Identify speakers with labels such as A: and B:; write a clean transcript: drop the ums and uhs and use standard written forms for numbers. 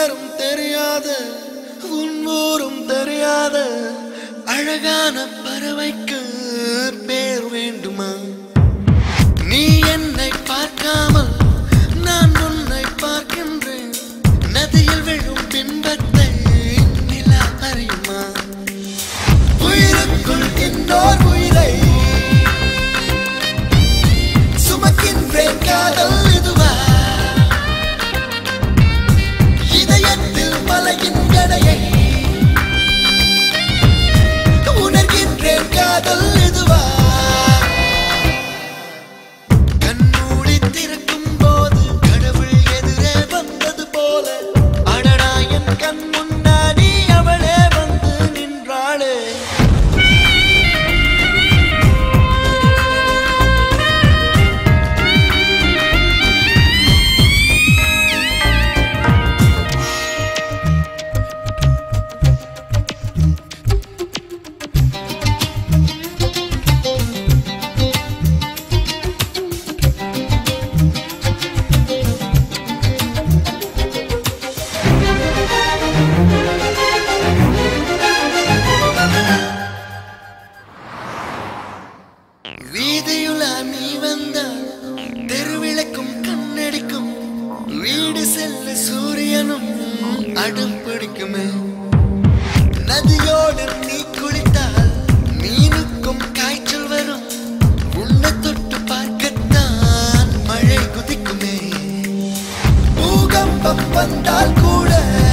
A: பேரும் தெரியாத உன் ஊரும் தெரியாத அழகான பறவைக்கு பேர் வேண்டுமா? நீ என்னை பார்க்காமல் நான் உன்னை பார்க்கின்றேன். நதியில் விழும் பின்பத்தை நிலா அறியுமா? உயிருக்குள் இன்னோர் உயிரை சுமக்கின்றேன். காதல் இதுவா? இதயத்தில் மலையின் கடையை உணர்கின்றேன். காதல் இதுவா? கண்மூடி திறக்கும் போது கடவுள் எதிரே வந்தது போல அடடா என் கண் முன்னாடி அவளே வந்து நின்றாளே. வீதியுலா நீ வந்தால் தெருவிளக்கும் கண்ணடிக்கும். வீடு செல்ல சூரியனும் அடம் பிடிக்குமே. நதியோடு நீ குளித்தால் மீனுக்கும் காய்ச்சல் வரும். உன்னை தொட்டு பார்க்கத்தான் மழை குதிக்குமே. பூகம்பம் வந்தால் கூட